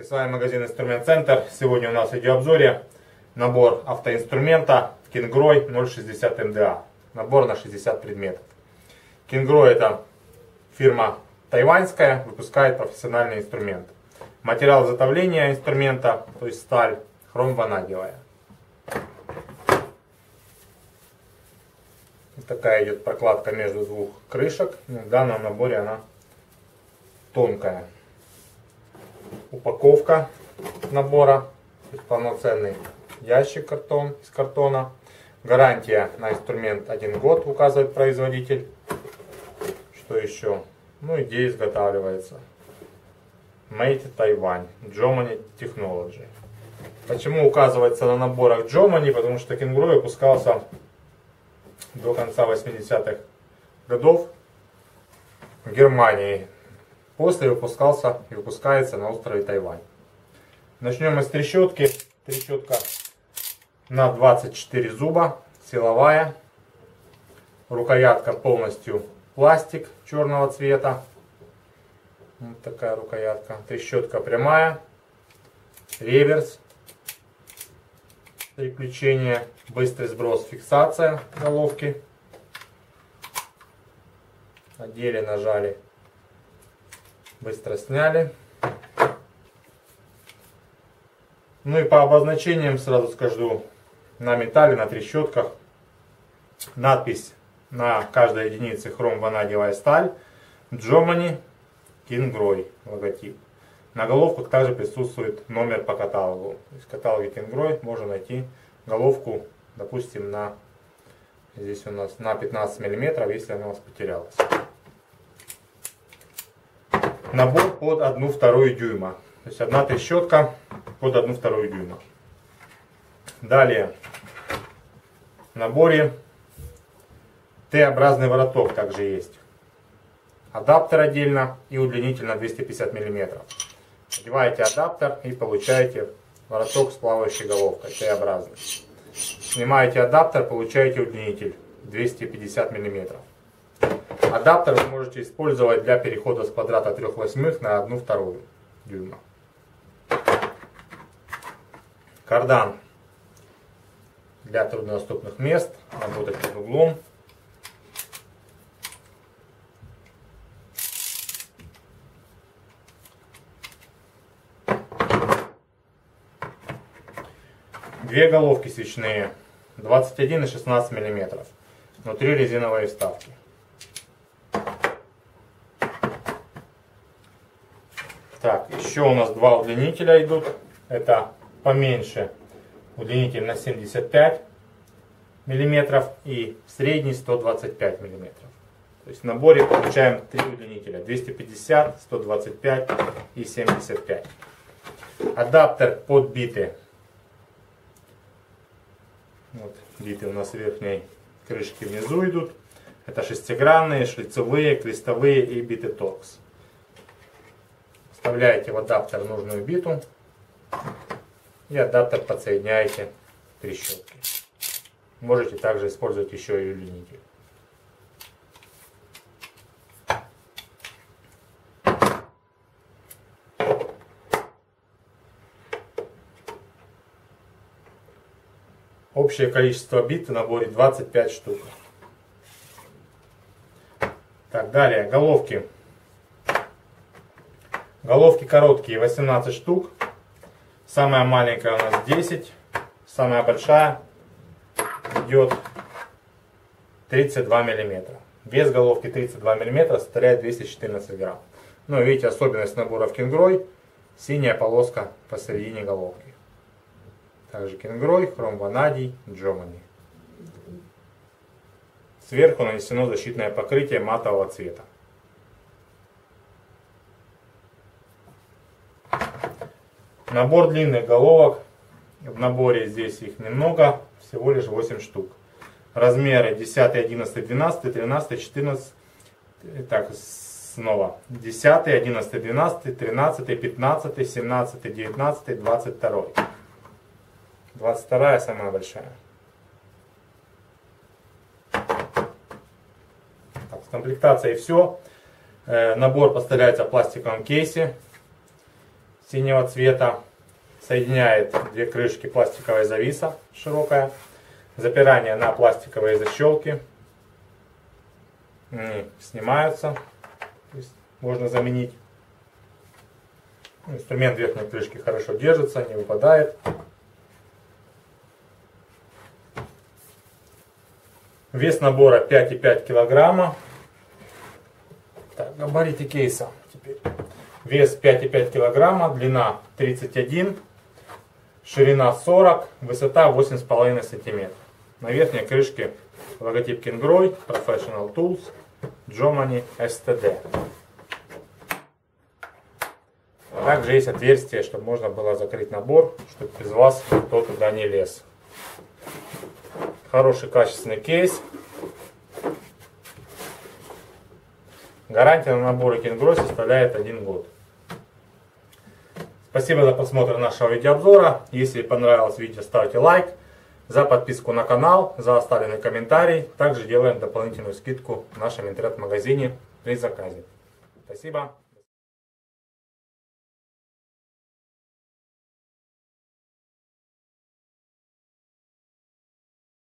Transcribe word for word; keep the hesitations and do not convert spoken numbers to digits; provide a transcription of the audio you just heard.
с вами магазин Инструмент Центр. Сегодня у нас в видеообзоре набор автоинструмента Kingroy ноль шестьдесят эм дэ а. Набор на шестьдесят предметов. Kingroy — это фирма тайваньская, выпускает профессиональный инструмент. Материал изготовления инструмента, то есть сталь, хромванадиевая. Такая идет прокладка между двух крышек. В данном наборе она тонкая. Упаковка набора, то есть полноценный ящик картон, из картона. Гарантия на инструмент один год, указывает производитель. Что еще? Ну, идея изготавливается. Made in Taiwan, Jomani Technology. Почему указывается на наборах Jomani? Потому что Kingroy выпускался до конца восьмидесятых годов в Германии. После выпускался и выпускается на острове Тайвань. Начнем мы с трещотки. Трещотка на двадцать четыре зуба, силовая. Рукоятка полностью пластик черного цвета. Вот такая рукоятка. Трещотка прямая. Реверс. Переключение. Быстрый сброс, фиксация головки. Одели, нажали. Быстро сняли. Ну и по обозначениям сразу скажу. На металле, на трещотках надпись на каждой единице хромванадиевая сталь. Jomani Kingroy логотип. На головках также присутствует номер по каталогу. То есть в каталоге Kingroy можно найти головку, допустим, на здесь у нас на пятнадцать миллиметров, если она у вас потерялась. Набор под одну вторую дюйма. То есть одна трещотка под одну вторую дюйма. Далее в наборе Т-образный вороток также есть. Адаптер отдельно и удлинитель на двести пятьдесят миллиметров. Одеваете адаптер и получаете вороток с плавающей головкой, Т-образный. Снимаете адаптер, получаете удлинитель двести пятьдесят миллиметров. Адаптер вы можете использовать для перехода с квадрата три восьмых на одну вторую дюйма. Кардан для труднодоступных мест, работать под углом. Две головки свечные, двадцать один и шестнадцать миллиметров. Внутри резиновые вставки. Так, еще у нас два удлинителя идут. Это поменьше удлинитель на семьдесят пять миллиметров и средний сто двадцать пять миллиметров. То есть в наборе получаем три удлинителя: двести пятьдесят, сто двадцать пять и семьдесят пять. Адаптер под биты. Вот, биты у нас верхней крышки внизу идут. Это шестигранные, шлицевые, крестовые и биты торкс. Вставляете в адаптер нужную биту и адаптер подсоединяете к трещотке. Можете также использовать еще и удлинитель. Общее количество бит в наборе двадцать пять штук. Так, далее головки. Головки короткие, восемнадцать штук. Самая маленькая у нас десять. Самая большая идет тридцать два миллиметра. Вес головки тридцать два миллиметра составляет двести четырнадцать грамм. Ну, видите, особенность наборов Kingroy. Синяя полоска посередине головки. Также Kingroy, хромванадий, Jomani. Сверху нанесено защитное покрытие матового цвета. Набор длинных головок. В наборе здесь их немного, всего лишь восемь штук. Размеры десять, одиннадцать, двенадцать, тринадцать, четырнадцать. Так, снова. десять, одиннадцать, двенадцать, тринадцать, пятнадцать, семнадцать, девятнадцать, двадцать два. двадцать вторая самая большая. Так, с комплектацией все. Набор поставляется в пластиковом кейсе. синего цвета. Соединяет две крышки пластиковой зависа широкая. Запирание на пластиковые защелки. Они снимаются. То есть можно заменить. Инструмент верхней крышки хорошо держится, не выпадает. Вес набора пять и пять килограмма. Так, габариты кейса. Теперь. Вес пять и пять килограмма, длина тридцать один, ширина сорок, высота восемь с половиной сантиметров. На верхней крышке логотип Kingroy, Professional Tools, Jomany эс тэ дэ. Также есть отверстие, чтобы можно было закрыть набор, чтобы без вас никто туда не лез. Хороший качественный кейс. Гарантия на наборы Kingroy составляет один год. Спасибо за просмотр нашего видеообзора. Если понравилось видео, ставьте лайк. За подписку на канал, за оставленный комментарий. Также делаем дополнительную скидку в нашем интернет-магазине при заказе. Спасибо.